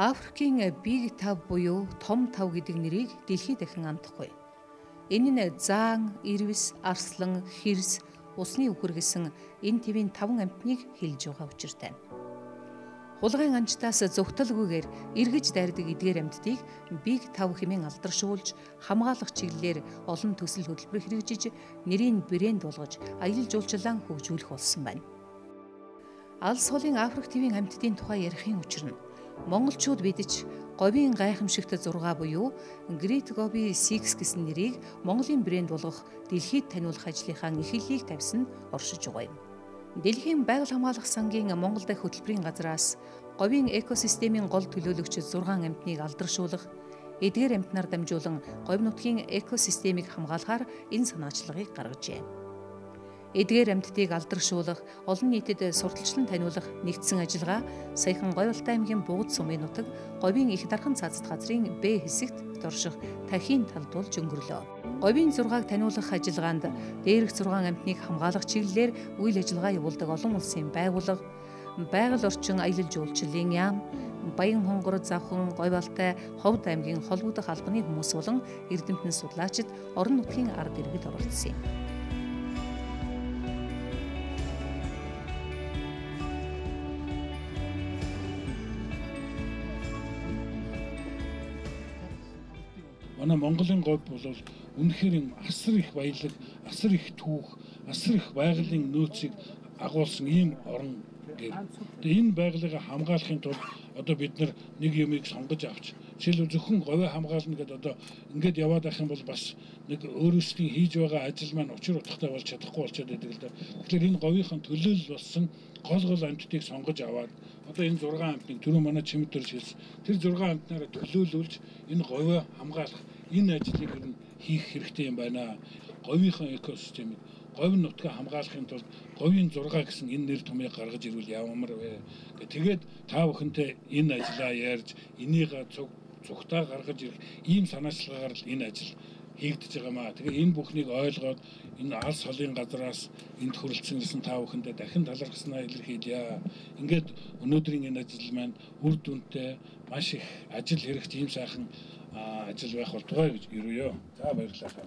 Африкийн Big тав буюу том тав гэдэг нэрийг дэлхийд дахин амтахгүй. Энэ нь заан, ирвэс, арслан, хэрс, усны үхэр гэсэн энэ твийн 5 амьтныг хэлж байгаа учиртай. Хулгайн анчтаас зөвхтөлгүйгээр эргэж дайрдаг эдгээр амьтдыг Big тав хэмээн алдаршуулж, хамгаалах чиглэлээр олон төсөл хөтөлбөр хэрэгжиж, нэрийн брэнд болгож, аялал жуулчлалаа хөгжүүлэх болсон байна. Алс холын Африк твийн амьтдын тухай ярихын учир нь монголчууд бидэж Говийн гайхамшигт 6 буюу Great Gobi 6 гэсэн нэрийг Монголын брэнд болгох дэлхийд таниулах ажлынхаа эхлэлийг тавьсан оршиж байгаа юм. Дэлхийн байгаль хамгаалах сангийн Монгол дахь хөтөлбөрийн газраас Говийн экосистемийн гол төлөөлөгч 6 амьтныг алдаршуулах, эдгээр амьтнаар дамжуулан Говь нутгийн экосистемийг хамгаалахаар энэ санаачлагыг гаргажээ. Эдгээр амьтдыг алдаршуулах, олон нийтэд сурталчлан таниулах нэгдсэн ажиллагаа саяхан Говьалтай аймгийн Бугад сумын нутаг Говийн их дархан цаазат газрын Б хэсэгт дорших TAKHIIN тал болж өнгөрлөө. Говийн 6-аг таниулах ажиллагаанд дээрх 6 амьтныг хамгаалах чиглэлээр үйл ажиллагаа явуулдаг олон улсын байгууллага, байгаль орчин аялал жуулчлалын яам, Баян хонгор, Завхан, Говьалтай, Ховд аймгийн холбогдох албаны хүмүүс болон эрдэмтэн судлаачид орон нутгийн ард иргэд оролцсон юм. Манай Монголын говь бол үнэхээр юм асар их баялаг, асар их түүх, асар их байгалийн нөөцийг агуулсан ийм орн гээ. Тэгээ энэ байгалыг хамгаалахын тулд одоо бид нэг юмыг сонгож авч жишээлбэл зөвхөн говь хамгаална гэдээ одоо ингээд яваад байх юм бол бас нэг өөрөөсөө хийж байгаа ажил маань учир утгатай болж чадахгүй болчиход байдаг л да. Тэгэхээр энэ говийн төлөөлөл болсон гол амьтдыг сонгож аваад одоо энэ 6 амьтныг түрүү манай чимэдэрж хэлсэн. Тэр 6 амьтнаараа төлөөлүүлж энэ говь хамгаалах энэ ажлыг ер нь хийх хэрэгтэй юм байна. Говийн экосистемийг, говь нутгаа хамгаалахын тулд говийн 6 гэсэн энэ нэр томьёог гаргаж ирвэл ямар вэ? Тэгээд та бүхэнтэй энэ ажлаа ярьж, энийг цугтаа гаргаж ирэх ийм санаачлагаар л энэ ажил хийгдэж байгаа маа. Тэгээ энэ бүхнийг ойлгоод энэ алс холын газраас энд хүрэлцэн ирсэн та бүхэндээ дахин талархснаа илэрхийлье. Ингээд өнөөдрийн энэ ажил маань үр дүнтэй маш их ажил хэрэгт ийм сайхан ажил байх болтугай гэж ирвэё. За баярлалаа.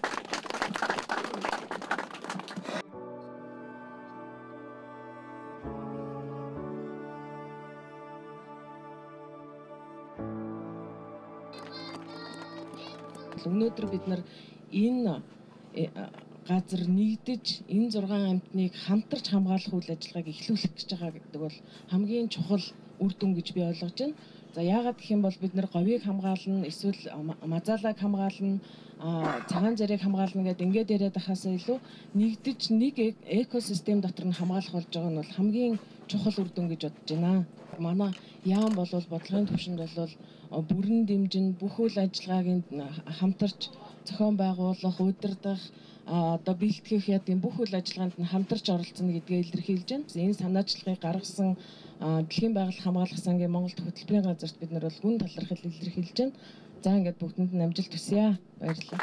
Өнөөдөр бид нар энэ газар нэгдэж энэ 6 амьтныг хамтарч хамгаалах үйл ажиллагааг эхлүүлэх гэж байгаа гэдэг бол хамгийн чухал үр дүн гэж би ойлгож байна. За яагаад гэх юм бол бид нар говийг хамгаална, эсвэл мазаалаг хамгаална, цагаан зарыг хамгаална гэдэг ингээд яриад байхаас илүү нэгдэж нэг экосистем дотор нь хамгаалах болж байгаа нь бол хамгийн чухал үр дүн гэж бодож байна. Манай яам бол бодлогын түвшинд бол бүрэн дэмжин бүх үйл ажиллагааг хамтарч зохион байгуулах, удирдах, одоо бэлтгэх ядгийн бүх үйл ажиллагаанд нь хамтарч оролцно гэдгээ илэрхийлж байна. Энэ санаачлагыг гаргасан Дэлхийн байгаль хамгаалах сангийн Монгол хөтөлбөрийн газарт бид нар бол гүн талархал илэрхийлж байна. За ингээд бүгдэнд нь амжилт хүсье. Баярлалаа.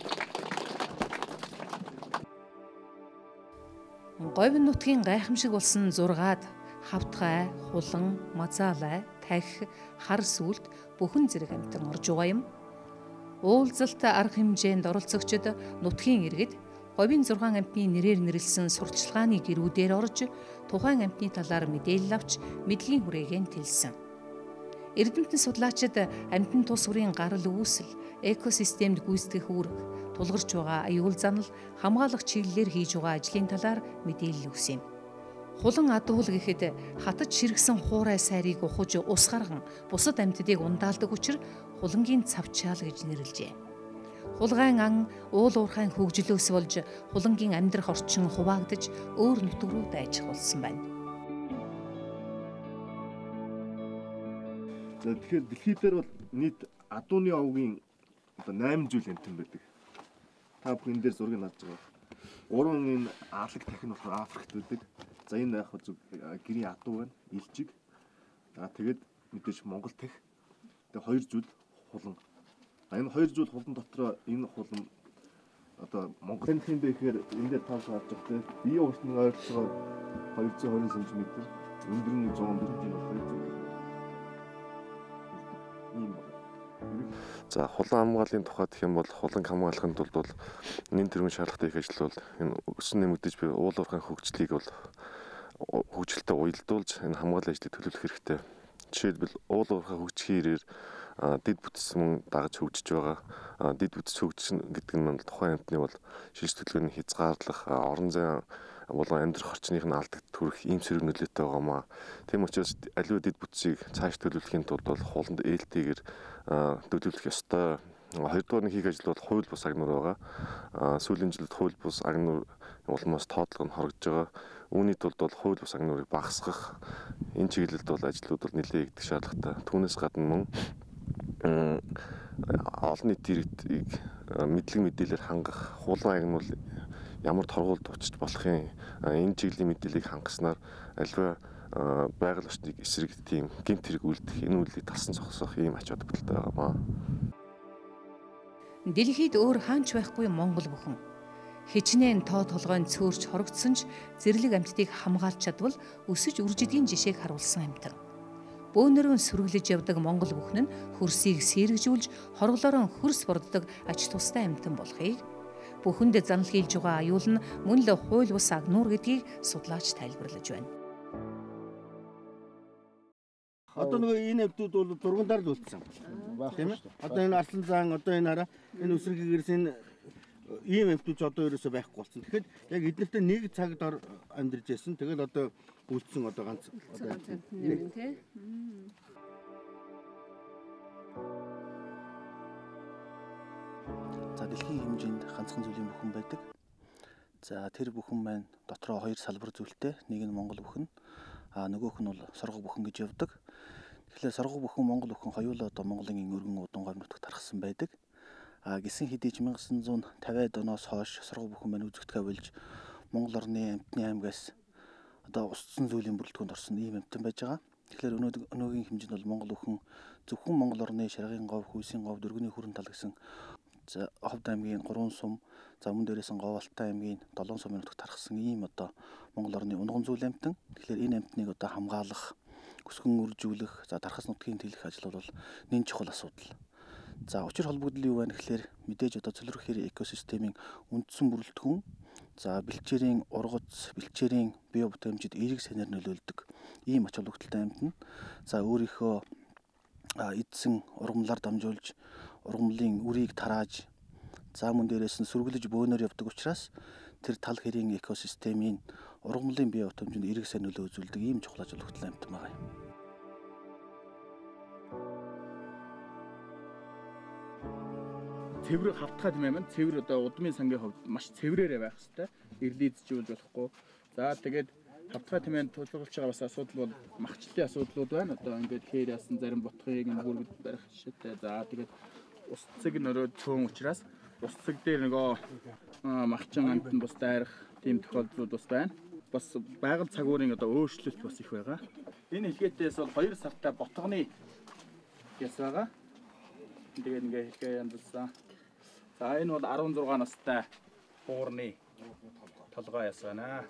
Говь нутгийн гайхамшиг болсон 6-ад хавтгай, хулан, мазаалай, тахь, хар сүлт бүхэн зэрэг амьтан орж байгаа юм. Уулзалт арга хэмжээнд оролцогчид нутгийн иргэд говийн 6 амьтны нэрээр нэрлсэн сурталчилгааны гэрүүдээр орж тухайн амьтны талаар мэдээлэл авч мэдлэгийн хүрээгээ тэлсэн. Эрдэмтэн судлаачид амьтан тус бүрийн гарал үүсэл, экосистемд гүйцэтгэх үүрэг, тулгарч байгаа аюул занал, хамгаалах чиглэлээр хийж байгаа ажлын талаар мэдээлэл өгсөн юм. Хулан адуул гэхэд хатаж ширгсэн хуурай сайрыг ухаж ус гарган бусад амьтдыг ундаалдаг учраас хулангийн цавчаал гэж нэрлэжээ. Хулгайн ан уул уурхайн хөгжлөөс болж хулангийн амьдрах орчин хуваагдж өөр нутг руу дайчих болсон байна. За тэгэхээр дэлхий дээр бол нийт адууны овгийн одоо 8 зүйл амтан байдаг. Та бүхэн энэ дээр зургийг харж байгаа. 3 энэ алаг тахин болохоор Африкт байдаг. За энэ яг зөв гэрийн адуу байна, илжиг. Тэгээд мэдээж Монгол тах. Тэгээд 2 зүйл хулан. Энэ 2 зүйл хулан дотор энэ хулан одоо Монгол тахын бэ гэхээр энэ дээр тав харж байгаа те. Бие уусны ойролцоогоор 220 см, өндөр нь 140 см. За хулан хамгааллын тухайд гэх юм бол хуланг хамгаалахын тулд бол нэн тэргүүн шаардлагатай их ажил бол энэ өсөн нэмэгдэж буй уул уурхайн хөгжлийг бол хөгжилтэй уялдуулж энэ хамгааллын ажлыг төлөвлөх хэрэгтэй. Жишээлбэл уул уурхай хөгжихийн ирээр дэд бүтц мөн дагаж хөгжиж байгаа. Дэд бүтц хөгжих гэдэг нь тухайн амьтны бол шилж төлөвлөгөөний хязгаарлах, орон зай болон амьдрах орчныг нь алдагд төрөх ийм сөрөг нөлөөтэй байгаамаа. Тийм учраас аливаа дэд бүтцийг цааш төлөвлөхийн тулд бол хуланд ээлтэйгээр төлөвлөх ёстой. Хоёрдугаар нэг хийх ажил бол хууль бус агнуур байгаа. Сүүлийн жилд хууль бус агнуур улмаас тоотлого нь хорогдож байгаа. Үүний тулд бол хууль бус агнуурыг багасгах энэ чиглэлд бол ажлууд бол нэлээд их шаардлагатай. Түүнээс гадна мөн олон нийтийн иргэдийг мэдлэг мэдээлэлээр хангах, хулан агнуул ямар торгуулд учиж болохын энэ чиглэлийн мэдээллийг хангаснаар аливаа байгаль орчныг эсрэг тийм гэмт хэрэг үлдэх энэ үйлийг талсан зогсоох ийм ач холбогдолтой байгаамаа. Дэлхийд өөр хаанч байхгүй Монгол бүхэн хичнээн тоо толгойн цөөрч хорогдсон ч зэрлэг амьтдыг хамгаалж чадвал өсөж үржидгийн жишээг харуулсан амьтан. Бөөнөрөө сүргэлж явдаг Монгол бүхэн нь хөрсийг сэргэжүүлж хорглоороо хөрс борддог ач тустай амьтан болохыг бүхэнд занал хийлж байгаа аюул нь мөн л хууль бус агнуур гэдгийг судлаач тайлбарлаж байна. Одоо нөгөө энэ амьтууд бол дургандаар л үлдсэн. Тийм ээ. Одоо энэ арслан зан, одоо энэ хараа энэ үсрэг гэрс энэ ийм амьтууд одоо ерөөсөй байхгүй болсон. Тэгэхээр яг эднэртэй нэг цаг дор амьдарч байсан. Тэгэл одоо үлдсэн одоо ганц одоо тийм. За дэлхийн хэмжээнд ганцхан зүйлийн бүхэн байдаг. За тэр бүхэн маань дотроо хоёр салбар зүйлтэй. Нэг нь Монгол бүхэн, нөгөөх нь бол сорго бүхэн гэж явдаг. Тэгэхээр сорго бүхэн, Монгол бүхэн хоёулаа одоо Монголын өргөн удангой нутагт тархсан байдаг. Гисэн хэдий 1950-ад оноос хойш сорго бүхэн маань үзэгдэхэ болж Монгол орны амьтны аймгаас одоо устсан зүйлийн бүрэлдэхүүнд орсон ийм амьтан байж байгаа. Тэгэхээр өнөөгийн хэмжээнд бол Монгол бүхэн зөвхөн Монгол орны Шаргын говь, Хүйсийн говь, Дөргөний хүрэн тал гэсэн Ховд аймгийн 3 сум, за мөн дээрээс нь Говьалтай аймгийн 7 сумын нутагт тархсан ийм одоо Монгол орны унган зүйл амьтан. Тэгэхээр энэ амьтныг одоо хамгаалах, өсгөн үржүүлэх, за тархас нутгийн тэлэх ажил бол нэн чухал асуудал. За учир холбогдол юу вэ гэхээр мэдээж одоо цөлрөх хэрэг экосистемийн үндсэн бүрэлдэхүүн, за бэлчээрийн ургац, бэлчээрийн бие бүтээмжид эерэг санаар нөлөөлдөг ийм ач холбогдолтой амьтан. За өөрийнхөө эдсэн ургамлаар дамжуулж ургамлын үрийг тарааж, за мөн дээрээс нь сүргэлж бөөнөр явдаг учраас тэр тал хэрийн экосистемийн ургамлын бие бүтээмжинд эерэг сайн нөлөө үзүүлдэг ийм чухал ач холбогдолтой амьтан байгаа юм. Цэвэр хавтгай тийм ээ. Цэвэр одоо удмын сангийн хувьд маш цэврээрээ байх хэрэгтэй. Ирлийцжүүлж болохгүй. За тэгээд хавтгай тийм ээ тулгуурлаж байгаа бас асуудал бол махчлалын асуудлууд байна. Одоо ингээд хээр яасан зарим ботхыг бүргэд барих шигтэй. За тэгээд ус цэг нөрөө цөөн учраас ус цэг дээр нөгөө махчин амтнд бас дайрах тийм тохиолдлууд бас байна. Бас байгаль цагуурын одоо өөрчлөлт бас их байгаа. Энэ хэлхээдээс бол 2 сартай ботгоны яс байгаа. Тэгээд ингээ хэлхээ янзлсан. За энэ бол 16 настай хуурны толгой яс байна.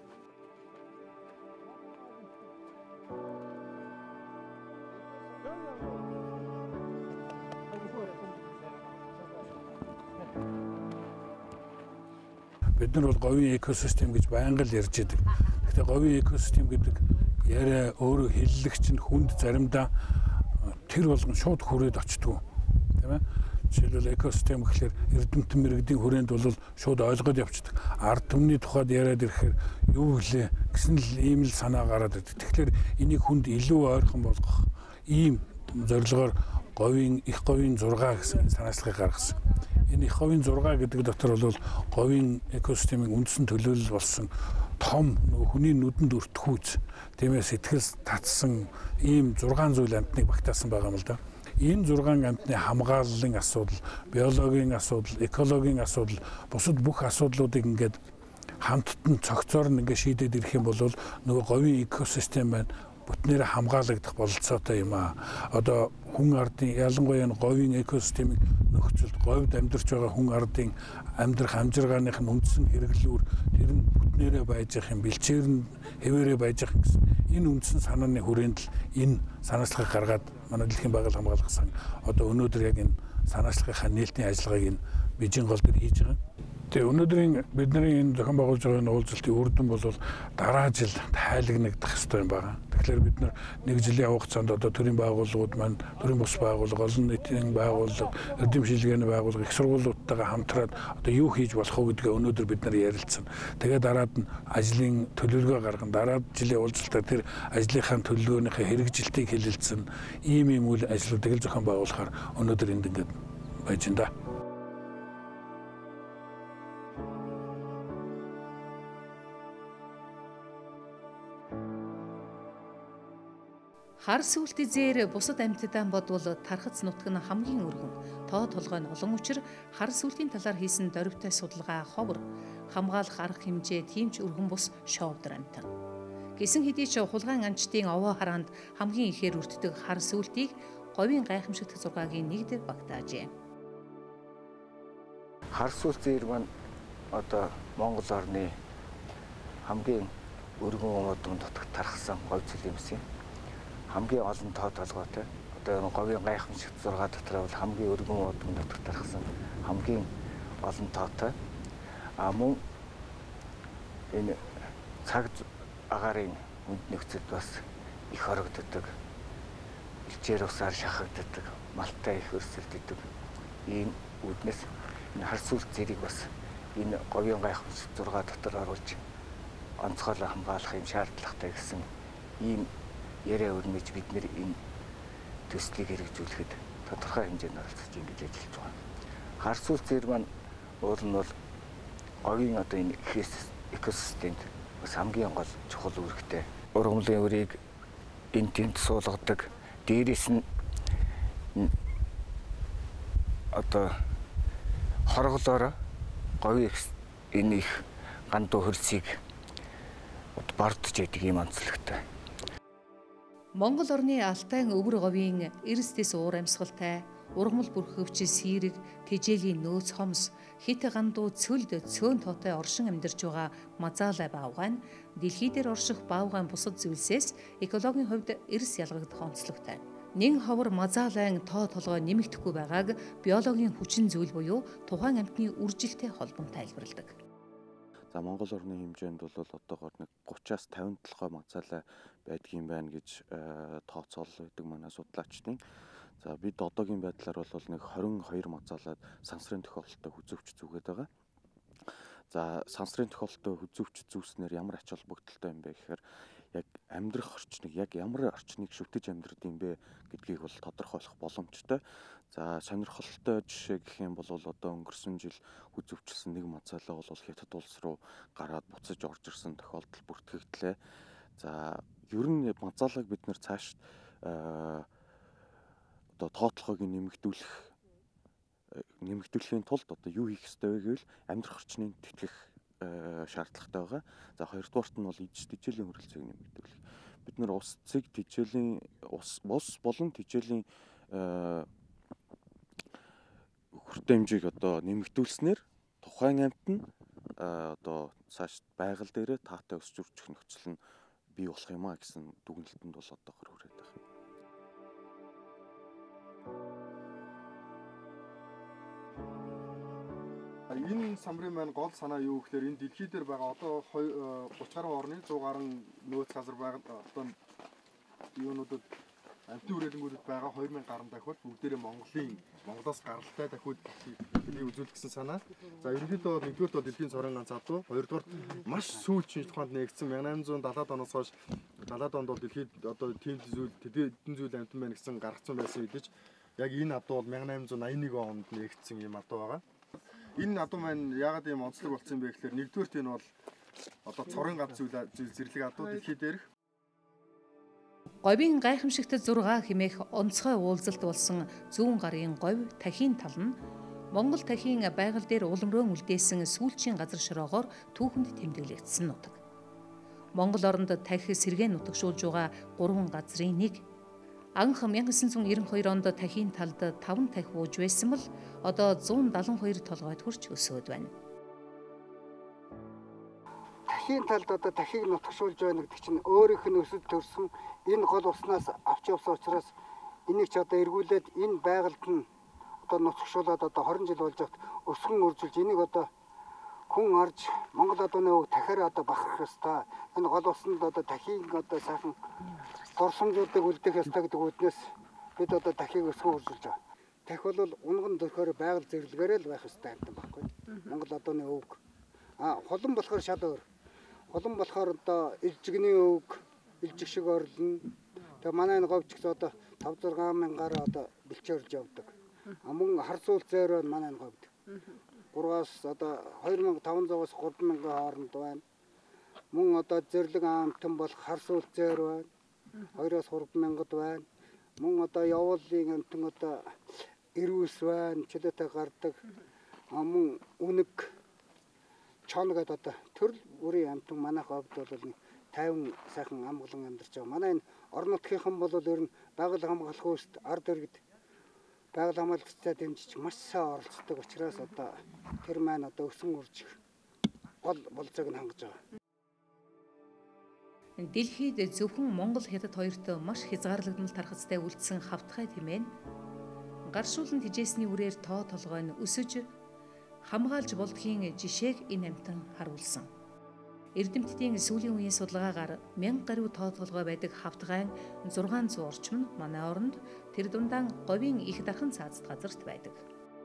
Бид нар бол говийн экосистем гэж байнга л ярьж байдаг. Гэхдээ говийн экосистем гэдэг яриа өөрөө хэллэгч нь хүнд заримдаа тэр болгон шууд хүрээд очтгоо. Тийм ээ. Жишээлбэл экосистем гэхэлэр эрдэмтэн мэрэгдийн хүрээнд бол шууд ойлгоод явцдаг. Ард түмний тухайд яриад ирэхээр юу гэлээ гэсэн л ийм л санаа гараад ирдэг. Тэгэхээр энийг хүнд илүү ойрхон болгох ийм зорилгоор их говийн 6 гэсэн санаачлалыг гаргасан. Энэ их говийн 6 гэдэг дотор бол говийн экосистемийн үндсэн төлөөлөл болсон том хүний нүдэнд өртгүүц, тийм ээ, сэтгэл татсан ийм 6 зүйл амьтныг багтаасан байгаа юм л да. Энэ 6 амьтны хамгааллын асуудал, биологийн асуудал, экологийн асуудал, бусад бүх асуудлуудыг ингээд хамттан цогцоор нь ингээд шийдээд ирэх юм бол нөгөө говийн экосистем маань бүтнээрээ хамгаалагдах бололцоотой юм аа. Одоо хүн ардын ялангуяа говийн экосистемийг нөхцөлд говьд амьдарч байгаа хүн ардын амьдрах амжиргааных нь үндсэн хэрэглүүр тэр нь бүтнээрээ байж их юм бэлчээр нь хэвээрээ байж их гэсэн энэ үндсэн санааны хүрээнд л энэ санаачлалыг гаргаад манай дэлхийн байгаль хамгаалах сан одоо өнөөдөр яг энэ санаачлалынхаа нээлтийн ажиллагааг энэ Бээжин гол дээр хийж байгаа. Тэгээ өнөөдрийн бидний энэ зохион байгуулж байгаа уулзалтын үр дүн бол дараа жил тайлагнагдах ёстой юм байна. Тэгэхээр бид нэг жилийн хугацаанд одоо төрийн байгууллагууд маань төрийн бус байгууллага, олон нийтийн байгууллага, эрдэм шилгээний байгууллага, их сургуулиудтайгаа хамтраад одоо юу хийж болох вэ гэдгээ өнөөдөр бид нар ярилцсан. Тэгээ дараад нь ажлын төлөвлөгөө гарган дараад жилийн уулзалтаар тэр ажлынхаа төлөвлөгөөнийхөө хэрэгжилтийг хэлэлцэн ийм үйл ажиллагуудыг л зохион байгуулахаар өнөөдөр энд ингээд байж байна. Хар сүлт зээр бусад амьтдаа бодвол тархац нутг нь хамгийн өргөн. Тоо толгой нь олон учир хар сүлтийн талаар хийсэн дөрвтэй судалгаа ховор хамгаалах арга хэмжээ тиймч өргөн бус шовдор амьтан. Гисэн хэдий ч хулгайн анчтын овоо хараанд хамгийн ихээр өртдөг хар сүлтийг говийн гайхамшигт 6-гийн нэгдэр багтаажээ. Хар сүлт зээр маань одоо Монгол орны хамгийн өргөн омодон нутагт тархсан говь цэлэмс юм. Хамгийн олон тоо толгойтой. Одоо говийн гайхамшигт 6 дотор бол хамгийн өргөн удам нутагт тархсан хамгийн олон тоотой. Мөн энэ цаг агаарын үнд нөхцөлд бас их хорогддог. Илчээр усаар шахагддаг, малтай их өрсөлддөг. Ийм үүднээс энэ хар сүлт зэрийг бас энэ говийн гайхамшигт 6 дотор оруулж онцгойлон хамгаалах юм шаардлагатай гэсэн ийм яриа өрнөж бид нэр энэ төслийг хэрэгжүүлэхэд тодорхой хэмжээнд оролцож ингэж ажиллаж байгаа. Хар сүлт зээр маань уул нь бол говийн одоо энэ экосистемд бас хамгийн гол чухал үүрэгтэй. Ургамлын өрийг энэ тэмд суулгадаг. Дээрээс нь одоо хорголоороо говийн энэ их гандуу хөрсийг бардж яадаг юм онцлогтой. Монгол орны Алтай өвөр говийн эрсдэс уур амьсгалтай, ургамал бүрхөвч сэрэг, тэжээлийн нөөц хомс, хит гандуу цөлд цөөн тоотой оршин амьдарч байгаа мазаалай баавгайн дэлхий дээр орших баавгайн бусад зүйлсээс экологийн хувьд эрс ялгагдах онцлогтой. Нэн ховор мазаалайн тоо толгой нэмэгдэхгүй байгааг биологийн хүчин зүйл буюу тухайн амьтны үржилтэй холбон тайлбарладаг. За Монгол орны хэмжээнд бол одоогоор нэг 30-аас 50 толгой мазаалай байдгийн байна гэж тооцоол байдаг манай судлаачдын. За бид одоогийн байдлаар бол нэг 22 мазаалаад сансрын тохиолдолтой хүзөвч зүгээд байгаа. За сансрын тохиолдолтой хүзөвч зүүснээр ямар ач холбогдолтой юм бэ гэхээр яг амьдрах орчныг яг ямар орчныг шүтэж амьдрд юм бэ гэдгийг бол тодорхойлох боломжтой. За сонирхолтой жишээ гэх юм бол одоо өнгөрсөн жил хүзөвчлсэн нэг мазаалаа бол Хятад улс руу гараад буцаж орж ирсэн тохиолдол бүртгэгдлээ. За ер нь мазаалааг бид нэр цааш одоо тоотлогыг нэмэгдүүлэхийн тулд одоо юу хийх ёстой вэ гэвэл амьдрах орчныг тэтгэх шаардлагатай байгаа. За хоёрдугаарт нь бол тэжээлийн хөрөлцөөг нэмэгдүүлэх. Бид нэр усцыг тэжээлийн бус болон тэжээлийн хүртээ хэмжээг одоо нэмэгдүүлснээр тухайн амьт нь одоо цааш байгаль дээрээ таатай өсч үржих нөхцөл нь бий болох юм а гэсэн дүгнэлтэнд бол одоогоор хүрээд байна. Энэ самрын маань гол санаа юу гэхээр энэ дэлхий дээр байгаа одоо 30 гаруй орны 100 гаруй нөөц газар байгаа одоо юунуудад амтны үрэлэнгүүдэд байгаа 2000 гаруй дахиуд бүгдээрээ Монголоос гаралтай дахиуд хэлийг үзүүлэх гэсэн санаа. За ерөнхийдөө нэгдүгээрт бол дэлхийн цорын ганц адуу, хоёрдугаар маш сүүлч тухайд нэгдсэн 1870-аад оноос хойш 70-аад онд бол дэлхийд одоо тийм зүйл амтан байна гэсэн гаргацсан байсан үедээ яг энэ адуу бол 1881 онд нэгдсэн юм адуу байгаа. Энэ адуу маань яагаад ийм онцлог болсон бэ гэхээр нэгдүгээрт энэ бол одоо цорын ганц зүйл зэрлэг адуу дэлхий дээрх Говийн гайхамшигт 6 хэмээх онцгой уулзалт болсон зүүн гарын говь TAKHIIN тал нь Монгол TAKHIIN байгаль дээр уламрон үлдээсэн сүүлчийн газар шороогоор түүхэнд тэмдэглэгдсэн нутаг. Монгол оронд TAKHI сэргээн нутагшуулж байгаа 3 газрын нэг. Анх 1992 онд Такхийн талд 5 дахь ууж байсан бол одоо 172 толгойд хүрч өсөөд байна. Такхийн талд одоо Такхийг нутагшуулж байна гэдэг чинь өөрийнх нь өсөж төрсөн энэ гол уснаас авч явсан учраас энийг ч одоо эргүүлээд энэ байгальд нь одоо нутагшуулаад одоо 20 жил болж байхад өсгөн үржүүлж энийг одоо хүн орж Монгол одооны өв дахиараа одоо бахарх ёстой. Энэ гол усанд одоо Такхийн одоо сайхан дурсамжуудыг үлдээх ёстой гэдэг үднээс бид одоо Такхийг өсгөн үржүүлж байгаа. Тах бол унган дөрхөөр байгаль зэрлэгээрээ л байх ёстой юм байхгүй. Монгол одооны өвг. Холон болохоор шал өөр. Холон болохоор одоо илжигний өвг, илжиг шиг орлон. Тэгээ манай энэ говьч гэсэн одоо 5-6 мянгаар одоо бэлчээрж явдаг. Мөн харсуул зөөр байна манай энэ говьд. 3-аас одоо 2500-аас 3000 хооронд байна. Мөн одоо зэрлэг амтан бол харсуул зөөр байна. 2-аас 3000 байна. Мөн одоо явуулын амтан одоо ирүүс байна, чөлөөтэй гардаг. Мөн үнэг чоногод одоо төрөл бүрийн амтан манай говьд бол 50 сайхан амгалан амьдарч байгаа. Манай энэ орон нутгийнхан бол ер нь байгаль хамгаалах үүсэлд ард иргэд байгаль хамгаалагчтай дэмжиж маш сайн оролцдог учраас одоо тэр маань одоо өсөн үржих гол болцоог нь хангаж байгаа. Дэлхийд зөвхөн Монгол хятад хоёрт маш хязгаарлагдмал тархацтай үлдсэн хавтгай хэмээн гаршуулан тижээсний үрээр тоо толгой нь өсөж хамгаалж болдгийн жишээг энэ амтан харуулсан. Эрдэмтдийн сүүлийн үеийн судалгаагаар 1000 гаруй тоо толгой байдаг хавтгайн 600 орчим нь манай оронд тэр дундаа говийн их дархан цаазд газарт байдаг.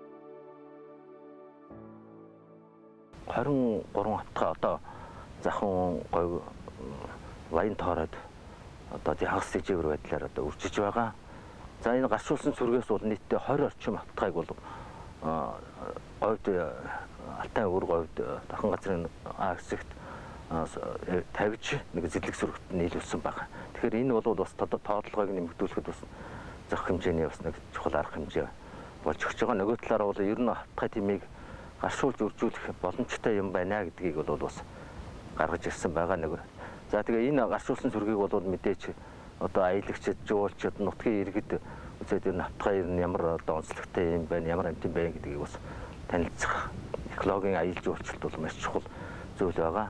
23 хавтгай одоо захан говь вайн тоороод одоо хагас сэжээр байдлаар одоо үржиж байгаа. За энэ гаршуулсан сүргээс бол нийтдээ 20 орчим хавтгайг бол говьд алтай өвөр говьд дархан газрын хэсэгт тавьж нэг зэдлэг сүрэгт нийлүүлсэн байна. Тэгэхээр энэ бол бас тоотлогыг нэмэгдүүлэхэд бас зах хэмжээний бас нэг чухал арга хэмжээ болж өгч байгаа. Нөгөө талаараа бол ер нь хавтгай тимийг гаршуулж үржүүлэх боломжтой юм байна гэдгийг бол бас гаргаж ирсэн байгаа нэг. За тэгээ энэ гаршуулсан сүргийг бол мэдээч одоо аялагчид, жуулчид, нутгийн иргэд үзээд ер нь хавтгай ер нь ямар одоо онцлогтой юм байна, ямар амт юм байна гэдгийг бас танилцах экологийн аялал жуулчлалт бол маш чухал зүйл байгаа.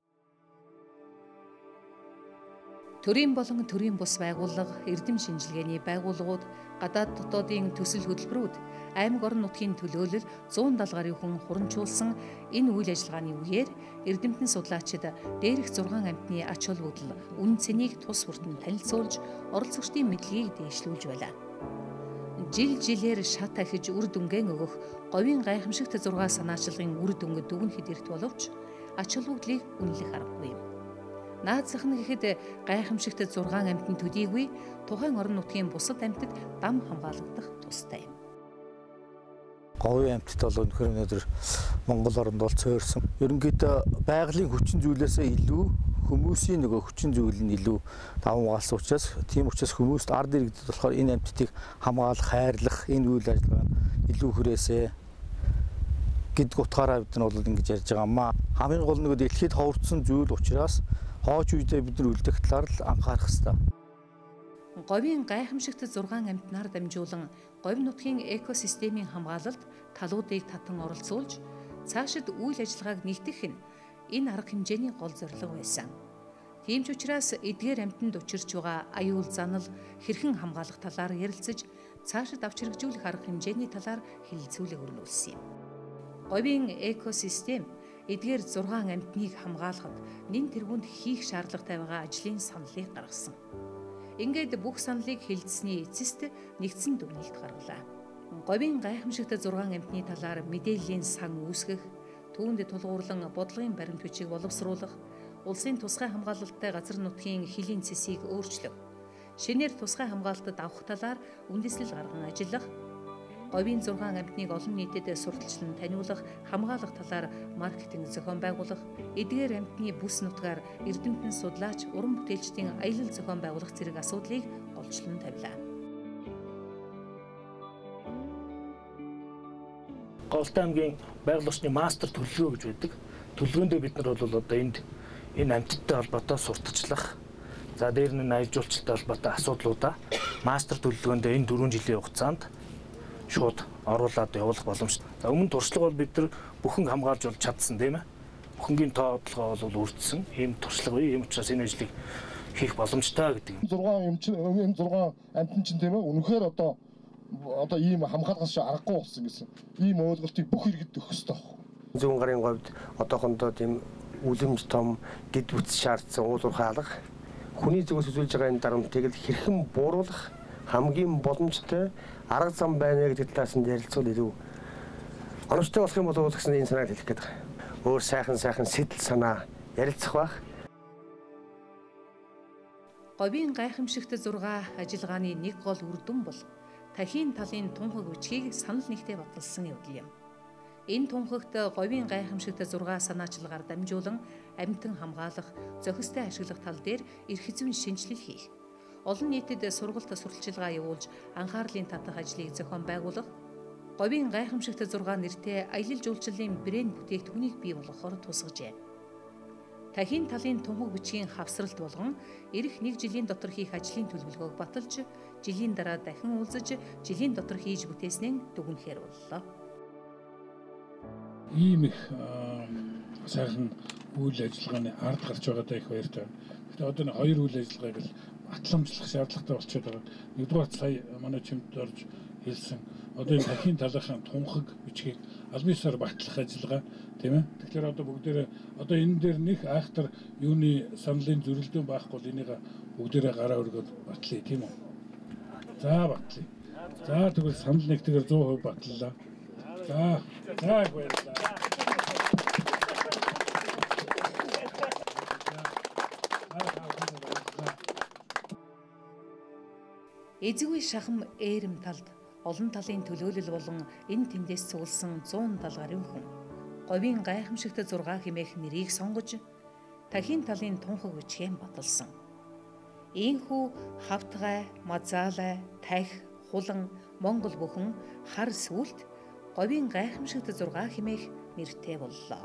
Төрийн болон төрийн бус байгууллага, эрдэм шинжилгээний байгууллагууд, гадаад дотоодын төсөл хөтөлбөрүүд, аймаг орон нутгийн төлөөлөл 170 гаруй хүн хурамжуулсан энэ үйл ажиллагааны үеэр эрдэмтэн судлаачид дээрх 6 амтны ач холбогдол, үн цэнийг тус бүртэн танилцуулж, оролцогчдын мэдлэгийг дээшлүүлж байлаа. Жил жилээр шат ахиж үр дүнгээ өгөх говийн гайхамшигт 6 санаачлагын үр дүнг дүгнэхэд эрт боловч ач холбогдлыг үнэлэх аргагүй юм. Наадсах нь гэхэд гайхамшигт 6 амтны төдийгүй тухайн орон нутгийн бусад амтад дам хамгаалагдах тустай юм. Говийн амтд бол өнөхөр өнөөдөр Монгол оронд бол цөөрсөн. Ерөнхийдөө байгалийн хүчин зүйлээсээ илүү хүмүүсийн нөгөө хүчин зүйл нь илүү даван угаалсан учраас тийм учраас хүмүүст ард иргэдэд болохоор энэ амттыг хамгаалах, хайрлах, энэ үйл ажиллагаа илүү хүрээсээ гэдэг утгаараа бид нар бол ингэж ярьж байгаа юм аа. Хамгийн гол нь дэлхийд ховорцсон зүйл учраас хооч үедээ бид нар үлдэх талаар л анхаарах хэрэгтэй. Говийн гайхамшигт 6 амтнаар дамжуулан говь нутгийн экосистемийн хамгаалалт талуудыг татан оролцуулж цаашид үйл ажиллагааг нэгтгэх нь энэ арга хэмжээний гол зорилго байсан. Тийм ч учраас эдгээр амтанд учирч байгаа аюул занал хэрхэн хамгаалах талаар ярилцаж цаашид авч хэрэгжүүлэх арга хэмжээний талаар хэлэлцүүлэг өрнүүлсэн юм. Говийн экосистем эдгээр 6 амтныг хамгаалахад нэн тэргуунд хийх шаардлагатай байгаа ажлын саналыг гаргасан. Ингээд бүх саналыг хэлэлцсэний эцэст нэгдсэн дүгнэлт гаргалаа. Говийн гайхамшигт 6 амтны талаар мэдээллийн сан үүсгэх, түүнд тулгуурлан бодлогын баримт бичиг боловсруулах, улсын тусгай хамгаалалттай газар нутгийн хилийн цэсийг өөрчлөх, шинээр тусгай хамгаалалтад авах талаар үндэслэл гарган ажиллах, говийн 6 амтныг олон нийтэд сурталчлан таниулах, хамгаалах талаар маркетинг зохион байгуулах, эдгээр амтны бүс нутгаар эрдэмтэн судлаач, уран бүтээлчдийн аялал зохион байгуулах зэрэг асуудлыг голчлон тавилаа. Голтой аймгийн байгаль орчны мастер төлөвлөгөө гэж байдаг. Төлөвлөгөөндөө бид нар бол одоо энэ амтттай холбоотой сурталчлах, за дээр нь аялал жуулчлалтай холбоотой асуудлуудаа мастер төлөвлөгөөндөө энэ 4 жилийн хугацаанд шууд оруулаад явуулах боломжтой. За өмнө туршлага бол бид нар бүхэн хамгаалж болж чадсан тийм ээ. Бүхэнгийн тоотлогоо бол өртсөн. Ийм туршлага бий. Ийм учраас энэ ажлыг хийх боломжтой гэдэг. 6 амтэн чинь тийм ээ. Үнэхээр одоо ийм хамгаалгаас аргагүй болсон гэсэн. Ийм ойлголтыг бүх иргэд өгөх ёстой байна. Зүүн гарын говьд одоохондоо тийм үлэмж том гид бүтц шаардсан уулуурхай алга хүний зүгээс үзүүлж байгаа энэ дарамтыг л хэрхэн бууруулах хамгийн боломжтой арга зам байна гэдэг талаас нь ярилцвал илүү оновчтой болох юм болов уу гэсэн энэ санааг хэлэх гээд байгаа. Өөр сайхан сэтэл санаа ярилцах байх. Говийн гайхамшигт 6 ажиллагааны нэг гол үр дүн бол TAKHIIN талын тунхаг бичгийг санал нэгтээ баталсан явдал юм. Энэ тунхагт говийн гайхамшигт 6 санаачлагаар дамжуулан амьтан хамгаалах, зохистой ашиглах тал дээр эрх зүйн шинжилэл хийх, олон нийтэд сургалт сурталчилгаа явуулж анхаарлын татах ажлыг зохион байгуулах, говийн гайхамшигт 6 нэртэй аялал жуулчлалын брэнд бүтээгдэхүүнийг бий болгохоор тусгажээ. TAKHIIN талын тунхаг бичгийн хавсралт болгон эх 1 жилийн дотор хийх ажлын төлөвлөгөөг баталж, жилийн дараа дахин уулзаж, жилийн дотор хийж бүтээснээ дүгнэхээр боллоо. Ийм их сайхан үйл ажиллагааны ард гарч байгаадаа их баяртай. Гэхдээ одоо нэг хоёр үйл ажиллагааг л батламжлах шаардлагатай болчиход байгаа. Нэгдүгээр сая манай чимд орж хэлсэн. Одоо энэ TAKHIIN талынхаа тунхаг бичгийг аль биесээр батлах ажиллагаа тийм ээ. Тэгэхээр одоо бүгдээрээ одоо энэ дээр нэг айхтар юуны саналын зөрөлдөөн байхгүй бол энийг бүгдээрээ гараа өргөд батлая тийм үү. За батлая. За тэгвэл санал нэгтэйгээр 100% батлалаа. За баярлалаа. Эзгүй шахам ээрэм талд олон талын төлөөлөл болон энэ тэндээс цугласан 170 гаруй хүн говийн гайхамшигт 6 хэмээх нэрийг сонгож TAKHIIN талын тунхаг бичгийн баталсан. Ийхүү хавтгай, мазаалай, тахь, хулан, монгол бүхэн хар сүлт говийн гайхамшигт 6 хэмээх нэртэй боллоо.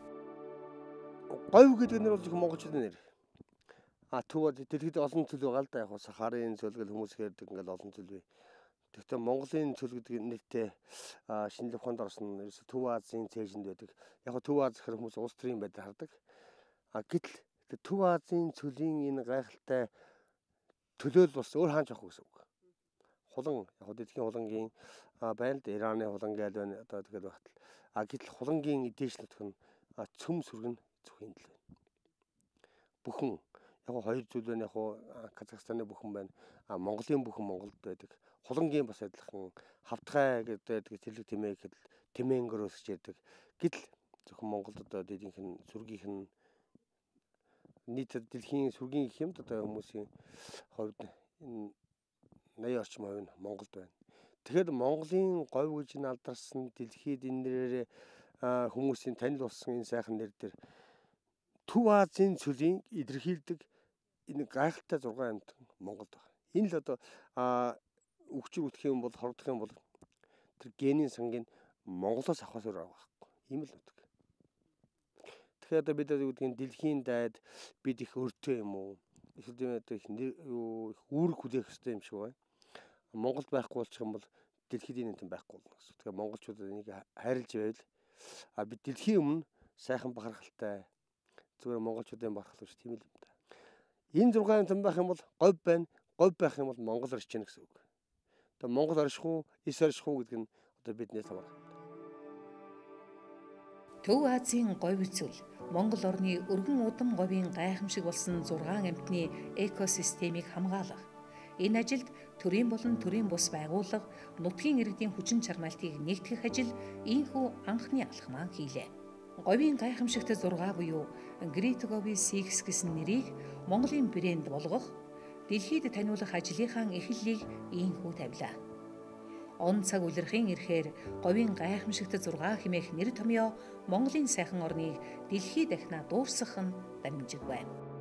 Говь гэдэг нэр бол монголчуудын нэр. Тэгвэл дэлхийд олон цөл байгаа л да, яг сахарын цөл гэл хүмүүс ярьдаг ингээл олон цөл бий. Гэхдээ Монголын цөл гэдэг нэртэй шинжлэх ухаанд орсон ерөөсө Төв Азийн цээжинд байдаг. Яг Төв Аз гэхэр хүмүүс улс төрийн байдлаар хардаг. Гэтэл Төв Азийн цөлийн энэ гайхалтай төлөөлөл бас өөр хаан жоох гэсэн үг. Хулан яг дэлхийн хулангийн байна л Ираны хулан гээл байна одоо тэгэл багтал. Гэтэл хулангийн эдээш нутг нь цөм сүргэн зөвхийн л байна. Бүхэн яг хоёр зүйл байна, яг Казахстаны бүхэн байна. Монголын бүхэн Монголд байдаг. Хулангийн бас адилхан хавтгай гэдэг тэлэг тэмээг тэмээнгөрөөс ярьдаг. Гэтэл зөвхөн Монголд одоо дэдийнх нь сүргийнх нь нийтэд дэлхийн сүргийн гэх юмд одоо хүмүүсийн хувьд энэ 80 орчим хувь нь Монголд байна. Тэгэхээр Монголын говь гэж алдарсан дэлхийд энэ нэрээр хүмүүсийн танил болсон энэ сайхан нэр дээр Төв Азийн цөлийн илэрхийлдэг энэ гайхалтай 6 амьтан Монголд байна. Энэ л одоо өгчөр үтх юм бол хордох юм бол тэр генийн сангийн Монголоос авахаас өөр байгаа байхгүй. Ийм л үүдэг. Тэгэхээр одоо бид үгдгийн дэлхийн дайд бид их өртөө юм уу? Эсвэл их үүрэг хүлээх хэрэгтэй юм шиг байна. Монголд байхгүй болчих юм бол дэлхийд энэ юм байхгүй болно гэсэн. Тэгэхээр монголчууд энийг хайрлж байвал бид дэлхийн өмнө сайхан бахархалтай зүгээр монголчуудын бахархал биш тийм л юм да. Энэ 6 амьтан байх юм бол говь байна. Говь байх юм бол Монгол орж ийн гэсэн үг. Одоо Монгол оршихуу, эс оршихуу гэдэг нь одоо биднээс хамаарна. Төв Азийн говь зүйл Монгол орны өргөн удам говийн гайхамшиг болсон 6 амьтны экосистемийг хамгаалах. Энэ ажилд төрийн болон төрийн бус байгууллага, нутгийн иргэдийн хүчин чармайлтыг нэгтгэх ажил ийхүү анхны алхмаа хийлээ. Говийн гайхамшигт 6 буюу Great Gobi гэсэн нэрийг Монголын брэнд болгох, дэлхийд таниулах ажлынхаа эхлэлийг ийхүү тавилаа. Он цаг үлрэхийн ирэхээр говийн гайхамшигт 6 хэмээх нэр томьёо Монголын сайхан орныг дэлхийд дахина дуурсгах нь дамжиг байна.